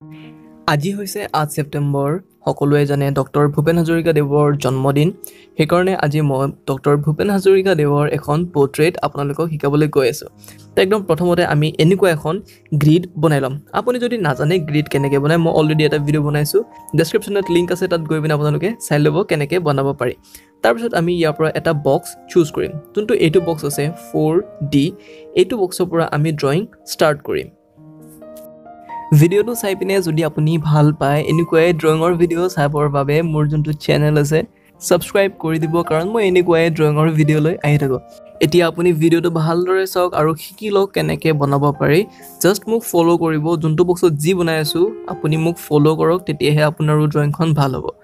আজি হৈছে 8 ছেপ্টেম্বৰ সকলোৱে জানে ডক্টৰ ভূপেন হাজৰিকা দেৱৰ জন্মদিন সেইকাৰণে আজি মই ডক্টৰ ভূপেন হাজৰিকা দেৱৰ এখন পোৰ্ট্ৰেইট আপোনালোকক শিকাবলৈ গৈ আছো তো একদম প্ৰথমতে আমি এনেকুৱা এখন গ্ৰিড বনাই লম আপুনি যদি নাজানে গ্ৰিড কেনেকৈ বনায় মই অলৰেডি এটা ভিডিও বনাইছো ডেসক্ৰিপচনত লিংক আছে তাত গৈ পিনে আপোনালোকে চাই ল'ব কেনেকৈ বনাব পাৰি তাৰপিছত আমি ইয়াৰ পৰা এটা বক্স চুজ কৰিম যোনটো এইটো বক্স আছে 4D এইটো বক্সৰ পৰা আমি ড্ৰয়িং ষ্টাৰ্ট কৰিম ভিডিওটো চাই পিনে যদি আপুনি ভাল পায় এনেকুৱাই ড্ৰয়িঙৰ ভিডিও চাবৰ বাবে মোৰ যোনটো চেনেল আছে সাবস্ক্ৰাইব কৰি দিব কাৰণ মই এনেকুৱাই ড্ৰয়িঙৰ ভিডিও লৈ আহি থাকো এতিয়া আপুনি ভিডিওটো ভালদৰে চাওক আৰু শিকি লওক কেনেকৈ বনাব পাৰি জাস্ট মোক ফলো কৰিব যোনটো বক্সত যি বনাই আছো আপুনি মোক ফলো কৰক তেতিয়াহে আপোনাৰো ড্ৰয়িংখন ভাল হ'ব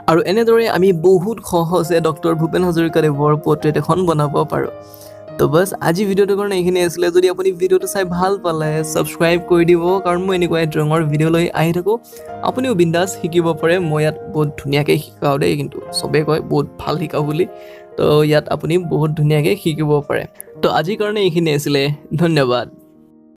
আৰু এনেদৰে আমি বহুত সহজে ডক্টৰ ভূপেন হাজৰিকা দেৱৰ পোৰ্ট্ৰেট এখন বনাব পাৰোঁ তো বাস আজি ভিডিঅ'টোৰ কাৰণে এইখিনি আছিলে যদি আপুনি ভিডিঅ'টো চাই ভাল পালে সাবস্ক্ৰাইব কৰি দিব কাৰণ মই এনেকুৱা ড্ৰয়িঙৰ ভিডিঅ' লৈ আহি থাকোঁ আপুনিও বিন্দাছ শিকিব পাৰে মই ইয়াত বহুত ধুনীয়াকৈ শিকাওঁ দেই কিন্তু চবেই কয় বহুত ভাল শিকাওঁ বুলি তো ইয়াত আপুনি বহুত ধুনীয়াকৈ শিকিব পাৰে তো আজিৰ কাৰণে এইখিনি আছিলে ধন্যবাদ